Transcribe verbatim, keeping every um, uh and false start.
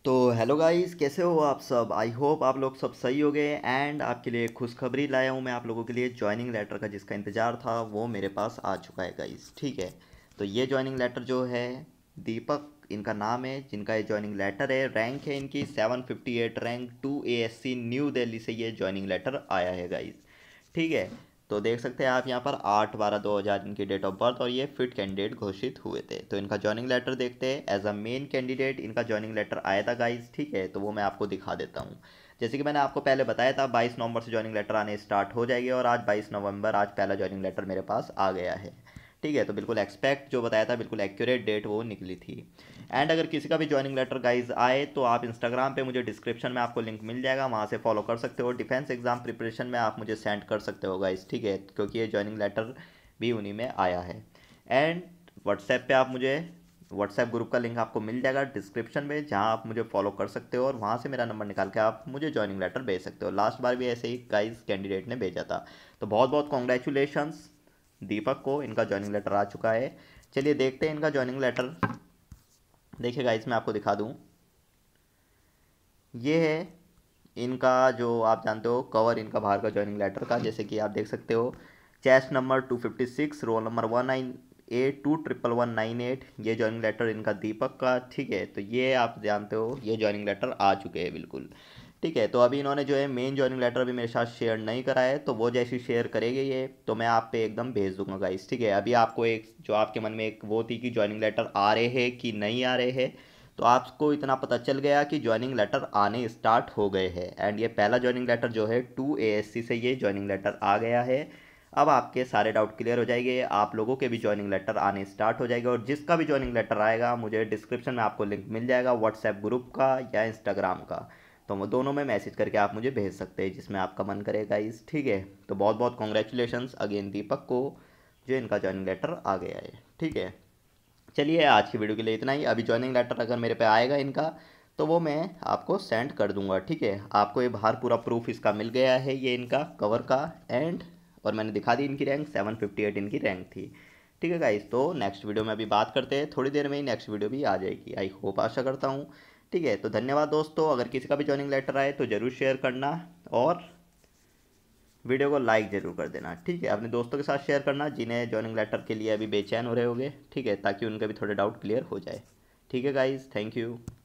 तो hello guys, कैसे हो आप सब। आई होप आप लोग सब सही हो गए। एंड आपके लिए खुशखबरी लाया हूँ मैं आप लोगों के लिए। ज्वाइनिंग लेटर का जिसका इंतज़ार था वो मेरे पास आ चुका है गाइस। ठीक है, तो ये ज्वाइनिंग लेटर जो है, दीपक इनका नाम है जिनका ये ज्वाइनिंग लेटर है। रैंक है इनकी seven fifty eight rank, to A S C new Delhi से ये ज्वाइनिंग लेटर आया है गाइस। ठीक है, तो देख सकते हैं आप यहाँ पर आठ बारह दो हज़ार इनकी डेट ऑफ बर्थ और ये फिट कैंडिडेट घोषित हुए थे। तो इनका जॉइनिंग लेटर देखते हैं। एज अ मेन कैंडिडेट इनका जॉइनिंग लेटर आया था गाइस। ठीक है, तो वो मैं आपको दिखा देता हूँ। जैसे कि मैंने आपको पहले बताया था, बाईस नवंबर से जॉइनिंग लेटर आने स्टार्ट हो जाएगी और आज बाईस नवंबर, आज पहला जॉइनिंग लेटर मेरे पास आ गया है। ठीक है, तो बिल्कुल एक्सपेक्ट जो बताया था, बिल्कुल एक्यूरेट डेट वो निकली थी। एंड अगर किसी का भी ज्वाइनिंग लेटर गाइज आए तो आप इंस्टाग्राम पे मुझे डिस्क्रिप्शन में आपको लिंक मिल जाएगा, वहाँ से फॉलो कर सकते हो। डिफेंस एग्जाम प्रिपरेशन में आप मुझे सेंड कर सकते हो गाइज। ठीक है, क्योंकि ये ज्वाइनिंग लेटर भी उन्हीं में आया है। एंड व्हाट्सएप पे आप मुझे, व्हाट्सएप ग्रुप का लिंक आपको मिल जाएगा डिस्क्रिप्शन में, जहाँ आप मुझे फॉलो कर सकते हो और वहाँ से मेरा नंबर निकाल के आप मुझे ज्वाइनिंग लेटर भेज सकते हो। लास्ट बार भी ऐसे ही गाइज कैंडिडेट ने भेजा था। तो बहुत बहुत कॉन्ग्रेचुलेशंस दीपक को, इनका ज्वाइनिंग लेटर आ चुका है। चलिए देखते हैं इनका ज्वाइनिंग लेटर। देखिए गाइस, मैं आपको दिखा दूं, ये है इनका, जो आप जानते हो कवर इनका बाहर का ज्वाइनिंग लेटर का। जैसे कि आप देख सकते हो, chest number two fifty six, roll number one nine eight two triple one nine eight, ये ज्वाइनिंग लेटर इनका दीपक का। ठीक है, तो ये आप जानते हो ये ज्वाइनिंग लेटर आ चुके हैं बिल्कुल। ठीक है, तो अभी इन्होंने जो है मेन ज्वाइनिंग लेटर अभी मेरे साथ शेयर नहीं करा है, तो वो जैसी शेयर करेंगे ये तो मैं आप पे एकदम भेज दूंगा गाइस। ठीक है, अभी आपको एक जो आपके मन में एक वो थी कि ज्वाइनिंग लेटर आ रहे हैं कि नहीं आ रहे हैं, तो आपको इतना पता चल गया कि ज्वाइनिंग लेटर आने स्टार्ट हो गए हैं। एंड ये पहला ज्वाइनिंग लेटर जो है टू ए एस सी से ये ज्वाइनिंग लेटर आ गया है। अब आपके सारे डाउट क्लियर हो जाएंगे, आप लोगों के भी ज्वाइनिंग लेटर आने स्टार्ट हो जाएगा। और जिसका भी ज्वाइनिंग लेटर आएगा, मुझे डिस्क्रिप्शन में आपको लिंक मिल जाएगा व्हाट्सएप ग्रुप का या इंस्टाग्राम का, तो वो दोनों में मैसेज करके आप मुझे भेज सकते हैं जिसमें आपका मन करेगा इस। ठीक है, तो बहुत बहुत कॉन्ग्रेचुलेशंस अगेन दीपक को, जो इनका ज्वाइनिंग लेटर आ गया है। ठीक है, चलिए आज की वीडियो के लिए इतना ही। अभी ज्वाइनिंग लेटर अगर मेरे पे आएगा इनका, तो वो मैं आपको सेंड कर दूंगा। ठीक है, आपको ये बाहर पूरा प्रूफ इसका मिल गया है, ये इनका कवर का। एंड और मैंने दिखा दी इनकी रैंक सेवन फिफ्टी एट इनकी रैंक थी। ठीक है गाइस, तो नेक्स्ट वीडियो में अभी बात करते हैं, थोड़ी देर में ही नेक्स्ट वीडियो भी आ जाएगी, आई होप, आशा करता हूँ। ठीक है, तो धन्यवाद दोस्तों। अगर किसी का भी ज्वाइनिंग लेटर आए तो ज़रूर शेयर करना और वीडियो को लाइक ज़रूर कर देना। ठीक है, अपने दोस्तों के साथ शेयर करना जिन्हें ज्वाइनिंग लेटर के लिए अभी बेचैन हो रहे होंगे। ठीक है, ताकि उनके भी थोड़े डाउट क्लियर हो जाए। ठीक है गाइज़, थैंक यू।